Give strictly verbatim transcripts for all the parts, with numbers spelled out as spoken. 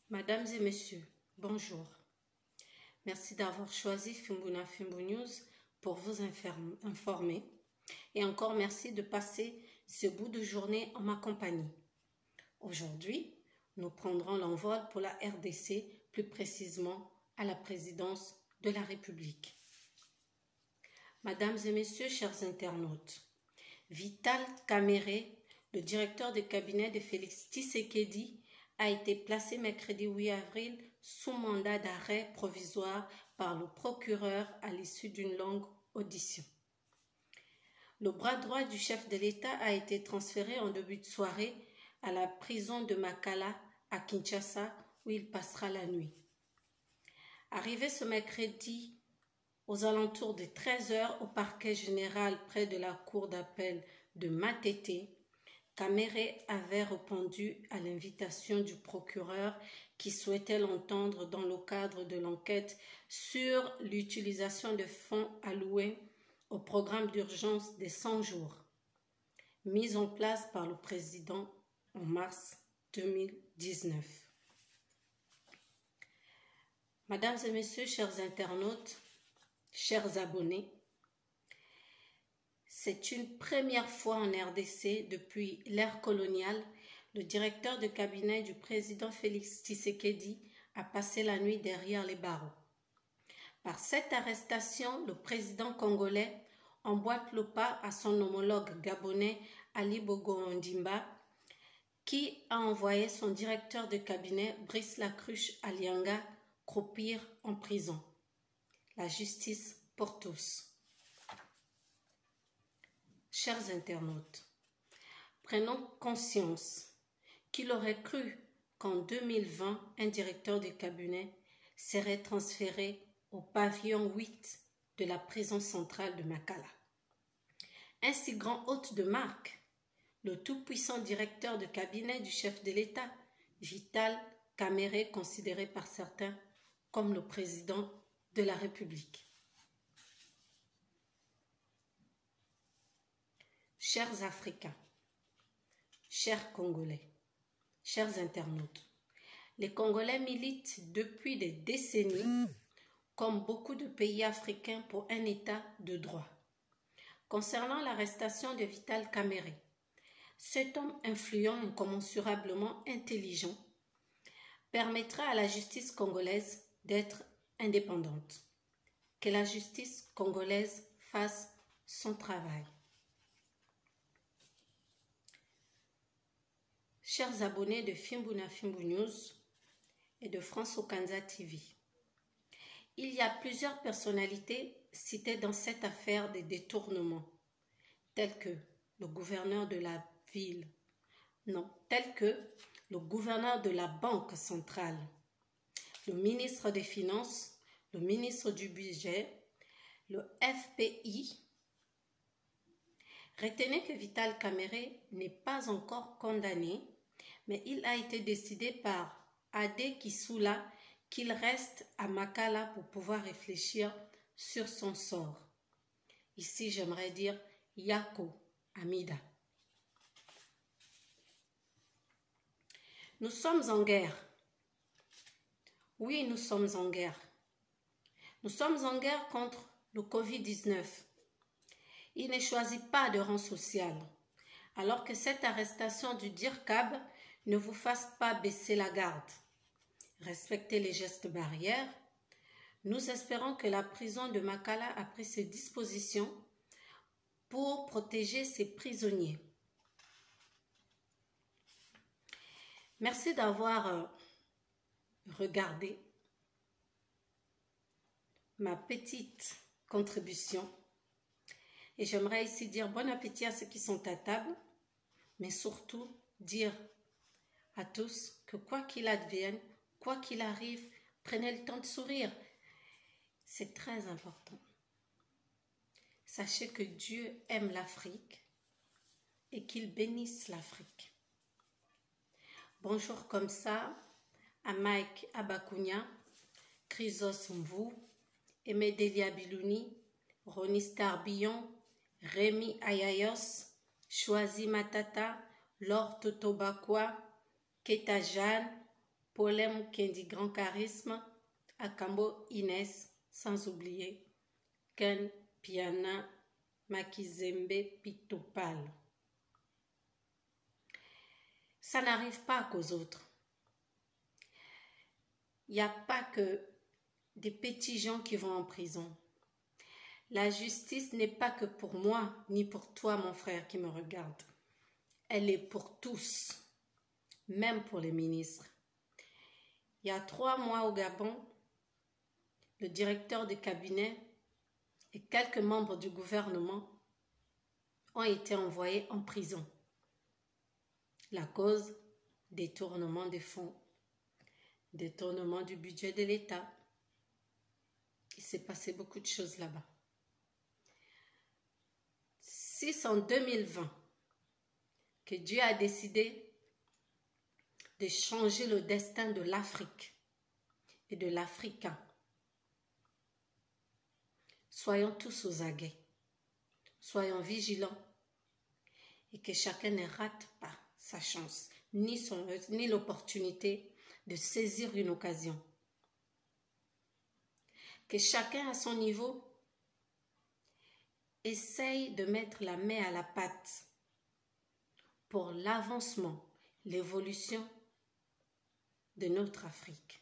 Mesdames et messieurs, bonjour. Merci d'avoir choisi Fimbuna Fimbu News pour vous informer. Et encore merci de passer ce bout de journée en ma compagnie. Aujourd'hui, nous prendrons l'envol pour la R D C, plus précisément à la présidence de la République. Mesdames et messieurs, chers internautes, Vital Kamerhe, le directeur de cabinet de Félix Tshisekedi, a été placé mercredi huit avril sous mandat d'arrêt provisoire par le procureur à l'issue d'une longue audition. Le bras droit du chef de l'État a été transféré en début de soirée à la prison de Makala à Kinshasa où il passera la nuit. Arrivé ce mercredi aux alentours de treize heures au parquet général près de la cour d'appel de Matete, Kamerhe avait répondu à l'invitation du procureur qui souhaitait l'entendre dans le cadre de l'enquête sur l'utilisation de fonds alloués au programme d'urgence des cent jours, mis en place par le président en mars deux mille dix-neuf. Mesdames et messieurs, chers internautes, chers abonnés, c'est une première fois en R D C depuis l'ère coloniale, le directeur de cabinet du président Félix Tshisekedi a passé la nuit derrière les barreaux. Par cette arrestation, le président congolais emboîte le pas à son homologue gabonais Ali Bongo Ondimba, qui a envoyé son directeur de cabinet Brice Lacruche Alianga croupir en prison. La justice pour tous. Chers internautes, prenons conscience qu'il aurait cru qu'en deux mille vingt, un directeur de cabinet serait transféré au pavillon huit de la prison centrale de Makala. Un si grand hôte de marque, le tout-puissant directeur de cabinet du chef de l'État, Vital Kamerhe, considéré par certains comme le président de la République. Chers Africains, chers Congolais, chers internautes, les Congolais militent depuis des décennies, comme beaucoup de pays africains, pour un état de droit. Concernant l'arrestation de Vital Kamerhe, cet homme influent et incommensurablement intelligent permettra à la justice congolaise d'être indépendante. Que la justice congolaise fasse son travail. Chers abonnés de Fimbuna Fimbu News et de France Okanza T V, il y a plusieurs personnalités citées dans cette affaire des détournements, tels que le gouverneur de la ville, non, tels que le gouverneur de la Banque centrale, le ministre des Finances, le ministre du Budget, le F P I. Retenez que Vital Kamerhe n'est pas encore condamné, mais il a été décidé par Adé Kissoula qu'il reste à Makala pour pouvoir réfléchir sur son sort. Ici, j'aimerais dire Yako Amida. Nous sommes en guerre. Oui, nous sommes en guerre. Nous sommes en guerre contre le Covid dix-neuf. Il ne choisit pas de rang social, alors que cette arrestation du D I R C A B ne vous fasse pas baisser la garde. Respectez les gestes barrières. Nous espérons que la prison de Makala a pris ses dispositions pour protéger ses prisonniers. Merci d'avoir regardé ma petite contribution. Et j'aimerais ici dire bon appétit à ceux qui sont à table, mais surtout dire à tous que quoi qu'il advienne, quoi qu'il arrive, prenez le temps de sourire. C'est très important. Sachez que Dieu aime l'Afrique et qu'il bénisse l'Afrique. Bonjour comme ça à Mike Abakunya, Chrysos Mvou, Emedelia Bilouni, Ronnie Starbillon, Rémi Ayayos, Choisi Matata, Laure Totobakwa, Keta Jeanne, Polem Kendi Grand Charisme, Akambo Inès, sans oublier Ken Piana Makizembe Pitopal. Ça n'arrive pas qu'aux autres. Il n'y a pas que des petits gens qui vont en prison. La justice n'est pas que pour moi, ni pour toi, mon frère qui me regarde. Elle est pour tous, même pour les ministres. Il y a trois mois au Gabon, le directeur de cabinet et quelques membres du gouvernement ont été envoyés en prison. La cause, détournement des fonds, détournement du budget de l'État. Il s'est passé beaucoup de choses là-bas. Si c'est en deux mille vingt que Dieu a décidé de changer le destin de l'Afrique et de l'Africain, soyons tous aux aguets, soyons vigilants et que chacun ne rate pas sa chance, ni, son, ni l'opportunité de saisir une occasion. Que chacun à son niveau essaye de mettre la main à la pâte pour l'avancement, l'évolution de notre Afrique.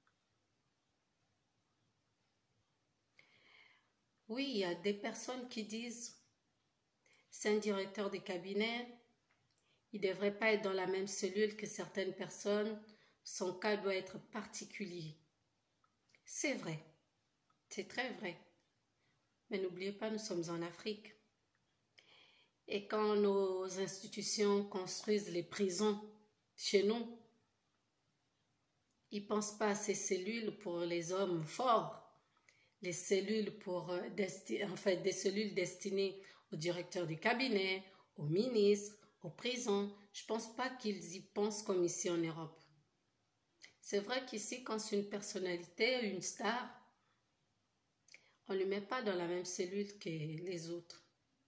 Oui, il y a des personnes qui disent c'est un directeur de cabinet, il ne devrait pas être dans la même cellule que certaines personnes, son cas doit être particulier. C'est vrai, c'est très vrai. Mais n'oubliez pas, nous sommes en Afrique. Et quand nos institutions construisent les prisons chez nous, ils ne pensent pas à ces cellules pour les hommes forts, les cellules pour, euh, en fait, des cellules destinées aux directeurs du cabinet, aux ministres, aux prisons. Je ne pense pas qu'ils y pensent comme ici en Europe. C'est vrai qu'ici, quand c'est une personnalité, une star, on ne lui met pas dans la même cellule que les autres.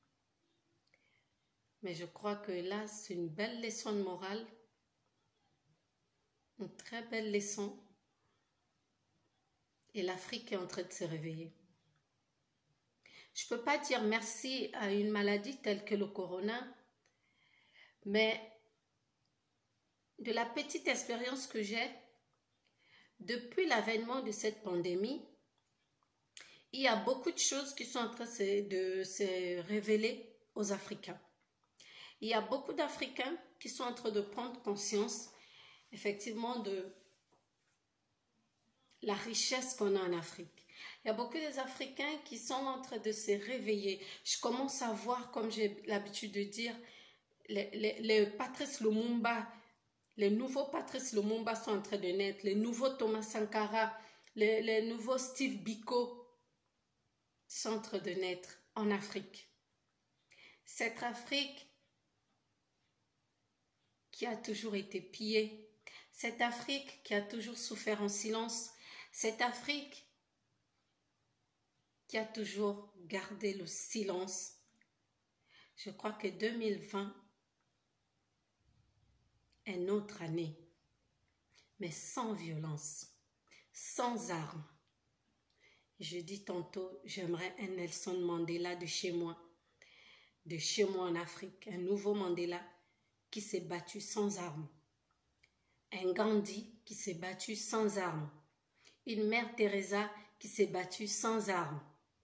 Mais je crois que là, c'est une belle leçon de morale, une très belle leçon. Et l'Afrique est en train de se réveiller. Je ne peux pas dire merci à une maladie telle que le corona, mais de la petite expérience que j'ai, depuis l'avènement de cette pandémie, il y a beaucoup de choses qui sont en train de se révéler aux Africains. Il y a beaucoup d'Africains qui sont en train de prendre conscience, effectivement, de la richesse qu'on a en Afrique. Il y a beaucoup d'Africains qui sont en train de se réveiller. Je commence à voir, comme j'ai l'habitude de dire, les, les, les Patrice Lumumba, les nouveaux Patrice Lumumba sont en train de naître, les nouveaux Thomas Sankara, les, les nouveaux Steve Biko sont en train de naître en Afrique. Cette Afrique qui a toujours été pillée, cette Afrique qui a toujours souffert en silence, cette Afrique qui a toujours gardé le silence. Je crois que deux mille vingt est notre année, mais sans violence, sans armes. Je dis tantôt, j'aimerais un Nelson Mandela de chez moi, de chez moi en Afrique, un nouveau Mandela qui s'est battu sans armes, un Gandhi qui s'est battu sans armes, une mère Teresa qui s'est battue sans armes.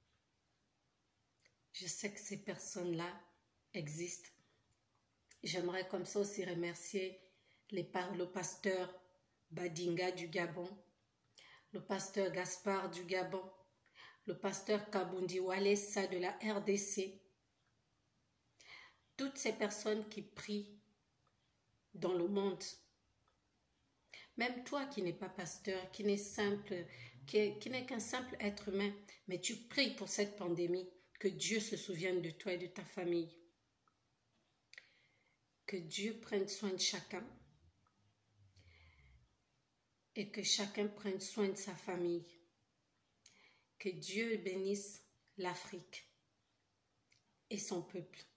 Je sais que ces personnes-là existent. J'aimerais comme ça aussi remercier les, le pasteur Badinga du Gabon, le pasteur Gaspard du Gabon, le pasteur Kabundi Walesa de la R D C, toutes ces personnes qui prient dans le monde. Même toi qui n'es pas pasteur, qui n'est simple, qui, qui n'est qu'un simple être humain, mais tu pries pour cette pandémie, que Dieu se souvienne de toi et de ta famille. Que Dieu prenne soin de chacun et que chacun prenne soin de sa famille. Que Dieu bénisse l'Afrique et son peuple.